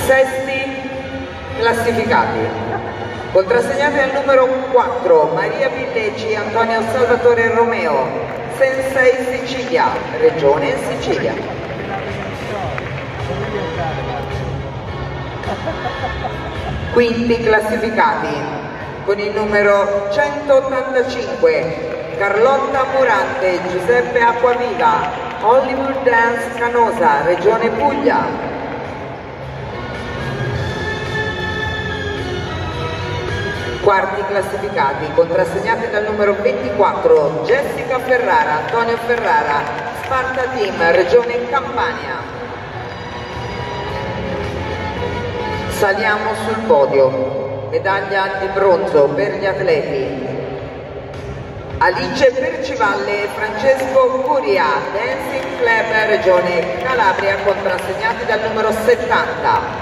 Sesti classificati. Contrassegnati al numero 4 Maria Villeci, Antonio Salvatore Romeo, Sensei Sicilia, Regione Sicilia. Quinti classificati con il numero 185 Carlotta Murante, Giuseppe Acquaviva, Hollywood Dance Canosa, Regione Puglia. Quarti classificati, contrassegnati dal numero 24 Jessica Ferrara, Antonio Ferrara, Sparta Team, Regione Campania. Saliamo sul podio, medaglia di bronzo per gli atleti Alice Percivalle e Francesco Curia, Dancing Club, Regione Calabria, contrassegnati dal numero 70.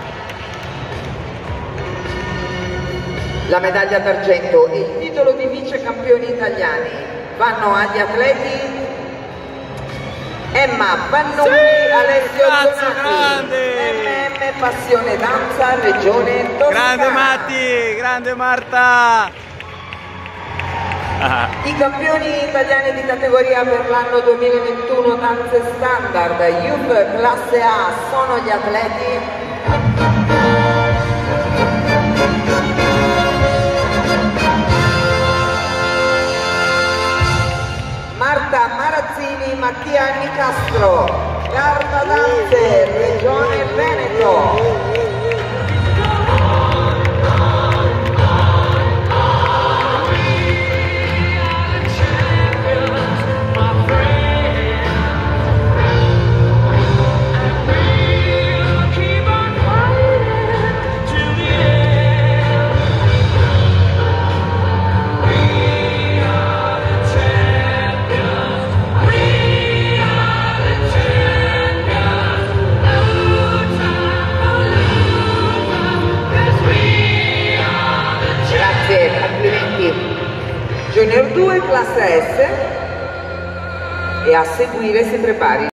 La medaglia d'argento e il titolo di vice campioni italiani vanno agli atleti Emma Pannoni, sì, Alessio Donati, MM Passione Danza, Regione Toscana. Grande Matti, grande Marta! I campioni italiani di categoria per l'anno 2021 danze standard Youth classe A sono gli atleti Marta Marazzini, Mattia Nicastro, Garda Danze, Regione Veneto. Junior 2 classe S e a seguire si prepari